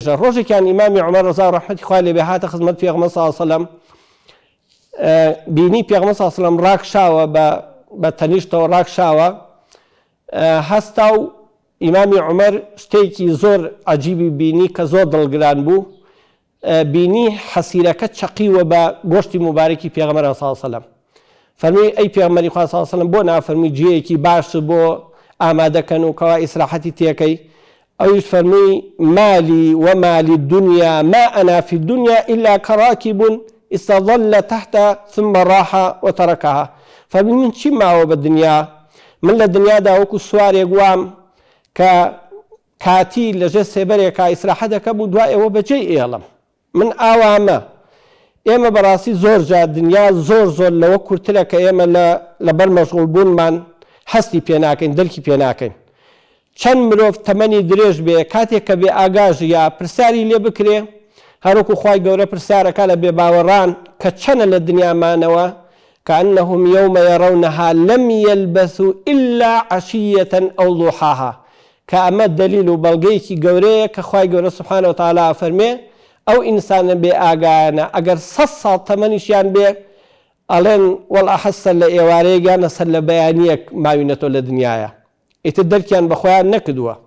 ڕۆژێکیان ئیمامی عومەر ڕەزا ڕەحمەتی خوا لێ بێ هاتە خزمەت پێغەمبەر صلی الله علیه وسلم بینی پێغەمبەر صلی الله علیه وسلم ڕاکشاوە بە تەنیشتەوە ڕاکشاوە هەستا و ئیمامی عومەر شتێکی زۆر عەجیبی بینی کە زۆر دڵگران بوو بینی حەسیرەکە چەقیوە بە گۆشتی مبارەکی پێغەمبەر صلی الله علیه وسلم فەرمی ئەی پێغەمبەری خوا صلی الله علیه وسلم بۆ نافەرمی جێیەکی باش بۆ ئامادەکەن و کەوا ئیسراحەتی تێکەی ئەویش فەرمی مالی ومالی الدنيا ما أنا في الدنيا إلا كراكب استظل تحت ثم راح وتركها فمن چی ماوە بە دنیا من لە دنیادا وەکو سوارێک وام کە کاتی لەژێر سێبەرێکا ئیسراحە دەکەم و دوای ئەوە بەجێی ئێڵم من ئاوامە ئێمە بەڕاستی زۆر جار دنیا زۆر لەوە کورترە کە ئێمە لەبەر مەشغوڵ بوونمان هەستی پێ ناکەین دەرکی پێ ناکەین چەند مرۆڤ تەمەنی درێژ بێ کاتێک کە بێ ئاگاژ یا پرسیاری لێ بکرێ هەروەکو خوای گەورە پرسیارەکە لە بێباوەڕان کە چەنە لە دنیامانەوە كأنهم يوم يرونها لم يلبثوا إلا عشية أو ضحاها كأما الدليل بلغيكي قوريه كخواي قوري سبحانه وتعالى فرمي أو إنسان بي آقانا أقر صصا تمنيشيان بي ألين والأحس اللي إيواريقا نسل بيانيك ما ينتو لدنيايا إتدركيان بخويا نكدوا